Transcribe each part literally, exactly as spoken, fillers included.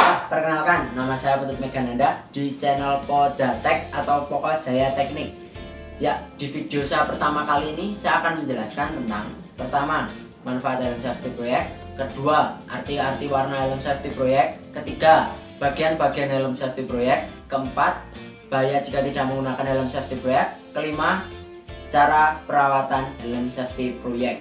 Perkenalkan, nama saya Putut Megananda di channel Pojatek atau Pokok Jaya Teknik. Ya, di video saya pertama kali ini saya akan menjelaskan tentang pertama, manfaat helm safety proyek, kedua, arti-arti warna helm safety proyek, ketiga, bagian-bagian helm safety proyek, keempat, bahaya jika tidak menggunakan helm safety proyek, kelima, cara perawatan helm safety proyek.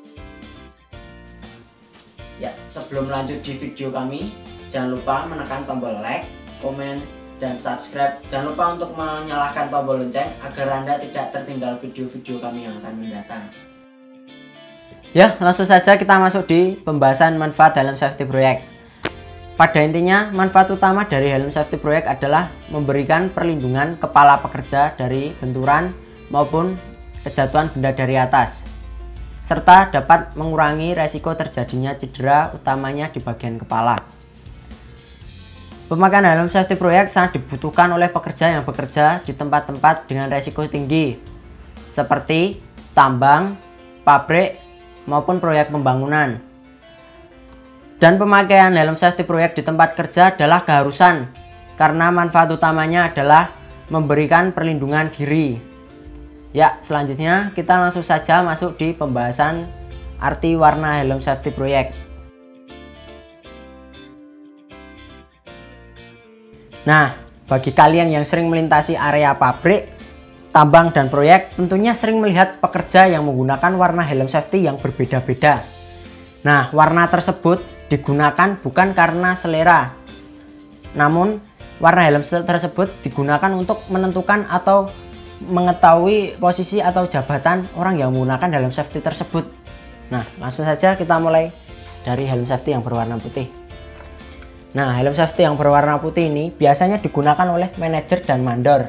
Ya, sebelum lanjut di video kami, jangan lupa menekan tombol like, komen, dan subscribe. Jangan lupa untuk menyalakan tombol lonceng agar Anda tidak tertinggal video-video kami yang akan mendatang. Ya, langsung saja kita masuk di pembahasan manfaat helm safety proyek. Pada intinya, manfaat utama dari helm safety proyek adalah memberikan perlindungan kepala pekerja dari benturan maupun kejatuhan benda dari atas, serta dapat mengurangi resiko terjadinya cedera utamanya di bagian kepala. Pemakaian helm safety proyek sangat dibutuhkan oleh pekerja yang bekerja di tempat-tempat dengan resiko tinggi seperti tambang, pabrik, maupun proyek pembangunan. Dan pemakaian helm safety proyek di tempat kerja adalah keharusan karena manfaat utamanya adalah memberikan perlindungan diri. Ya, selanjutnya kita langsung saja masuk di pembahasan arti warna helm safety proyek. Nah, bagi kalian yang sering melintasi area pabrik, tambang, dan proyek, tentunya sering melihat pekerja yang menggunakan warna helm safety yang berbeda-beda. Nah, warna tersebut digunakan bukan karena selera, namun warna helm tersebut digunakan untuk menentukan atau mengetahui posisi atau jabatan orang yang menggunakan helm safety tersebut. Nah, langsung saja kita mulai dari helm safety yang berwarna putih. Nah, helm safety yang berwarna putih ini biasanya digunakan oleh manajer dan mandor.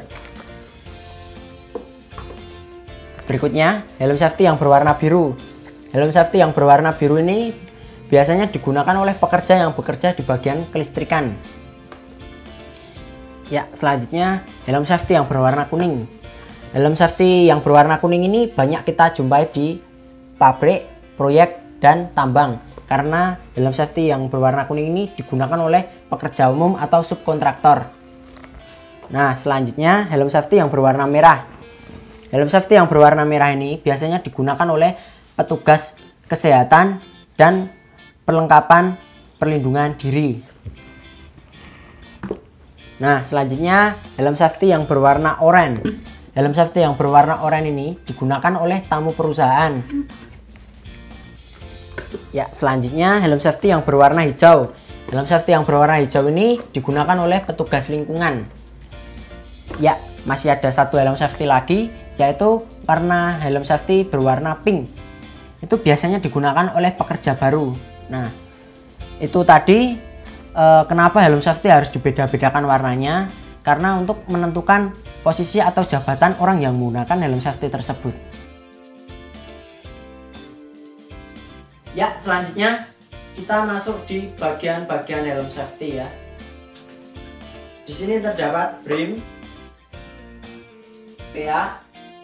Berikutnya, helm safety yang berwarna biru. Helm safety yang berwarna biru ini biasanya digunakan oleh pekerja yang bekerja di bagian kelistrikan. Ya, selanjutnya helm safety yang berwarna kuning. Helm safety yang berwarna kuning ini banyak kita jumpai di pabrik, proyek, dan tambang karena helm safety yang berwarna kuning ini digunakan oleh pekerja umum atau subkontraktor. Nah, selanjutnya helm safety yang berwarna merah. Helm safety yang berwarna merah ini biasanya digunakan oleh petugas kesehatan dan perlengkapan perlindungan diri. Nah, selanjutnya helm safety yang berwarna oranye. Helm safety yang berwarna oranye ini digunakan oleh tamu perusahaan. Ya, selanjutnya helm safety yang berwarna hijau. Helm safety yang berwarna hijau ini digunakan oleh petugas lingkungan. Ya, masih ada satu helm safety lagi, yaitu warna helm safety berwarna pink. Itu biasanya digunakan oleh pekerja baru. Nah, itu tadi eh, kenapa helm safety harus dibeda-bedakan warnanya, karena untuk menentukan posisi atau jabatan orang yang menggunakan helm safety tersebut. Ya, selanjutnya kita masuk di bagian-bagian helm safety ya. Di sini terdapat brim, P A,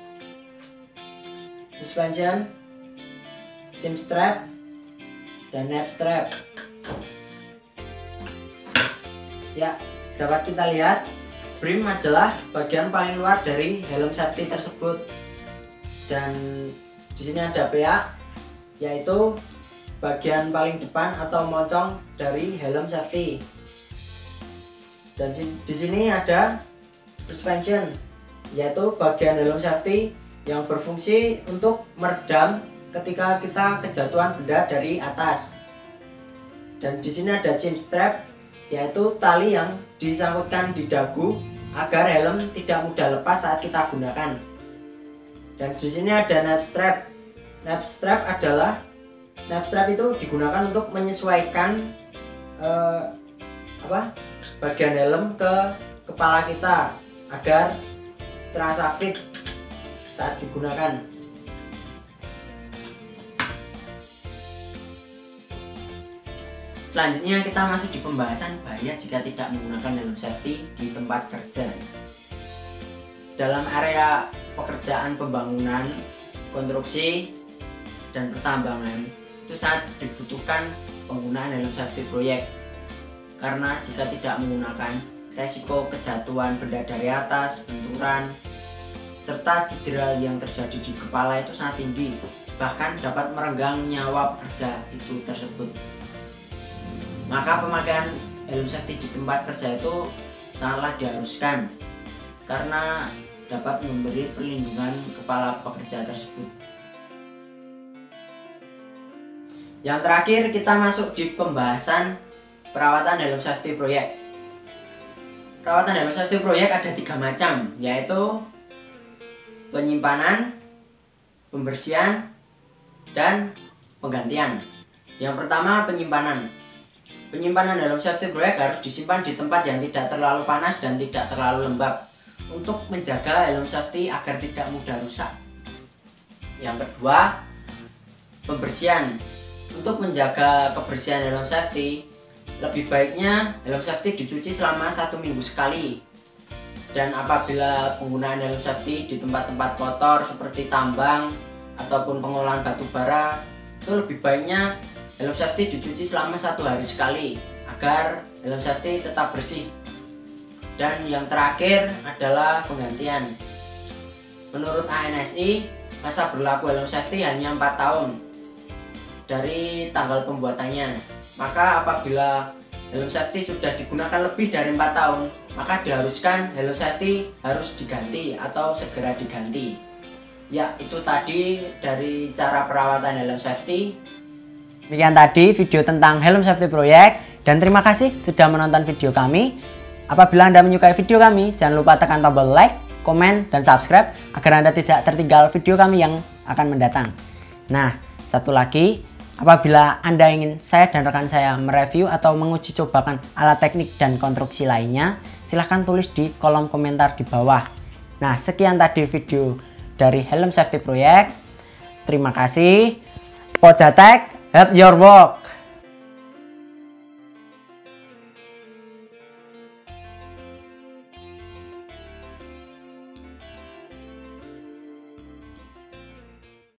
suspension, chin strap, dan neck strap. Ya, dapat kita lihat brim adalah bagian paling luar dari helm safety tersebut, dan di sini ada P A, yaitu bagian paling depan atau moncong dari helm safety. Dan di sini ada suspension, yaitu bagian helm safety yang berfungsi untuk meredam ketika kita kejatuhan benda dari atas. Dan di sini ada chin strap, yaitu tali yang disangkutkan di dagu agar helm tidak mudah lepas saat kita gunakan. Dan di sini ada neck strap. Neck strap adalah neck strap itu digunakan untuk menyesuaikan eh, apa bagian helm ke kepala kita agar terasa fit saat digunakan. Selanjutnya kita masuk di pembahasan bahaya jika tidak menggunakan helm safety di tempat kerja. Dalam area pekerjaan pembangunan, konstruksi, dan pertambangan itu sangat dibutuhkan penggunaan helm safety proyek karena jika tidak menggunakan, resiko kejatuhan benda dari atas, benturan, serta cedera yang terjadi di kepala itu sangat tinggi, bahkan dapat merenggang nyawa pekerja itu tersebut. Maka pemakaian helm safety di tempat kerja itu sangatlah diharuskan karena dapat memberi perlindungan kepala pekerja tersebut. Yang terakhir, kita masuk di pembahasan perawatan helm safety proyek. Perawatan helm safety proyek ada tiga macam, yaitu penyimpanan, pembersihan, dan penggantian. Yang pertama, penyimpanan. Penyimpanan helm safety proyek harus disimpan di tempat yang tidak terlalu panas dan tidak terlalu lembab untuk menjaga helm safety agar tidak mudah rusak. Yang kedua, pembersihan. Untuk menjaga kebersihan helm safety, lebih baiknya helm safety dicuci selama satu minggu sekali. Dan apabila penggunaan helm safety di tempat-tempat kotor seperti tambang ataupun pengolahan batu bara, itu lebih baiknya helm safety dicuci selama satu hari sekali agar helm safety tetap bersih. Dan yang terakhir adalah penggantian. Menurut A N S I, masa berlaku helm safety hanya empat tahun dari tanggal pembuatannya. Maka apabila helm safety sudah digunakan lebih dari empat tahun, maka diharuskan helm safety harus diganti atau segera diganti. Ya, itu tadi dari cara perawatan helm safety. Demikian tadi video tentang helm safety proyek, dan terima kasih sudah menonton video kami. Apabila Anda menyukai video kami, jangan lupa tekan tombol like, komen, dan subscribe agar Anda tidak tertinggal video kami yang akan mendatang. Nah, satu lagi, apabila Anda ingin saya dan rekan saya mereview atau menguji cobakan alat teknik dan konstruksi lainnya, silahkan tulis di kolom komentar di bawah. Nah, sekian tadi video dari helm safety proyek. Terima kasih. Pojatek, help your work.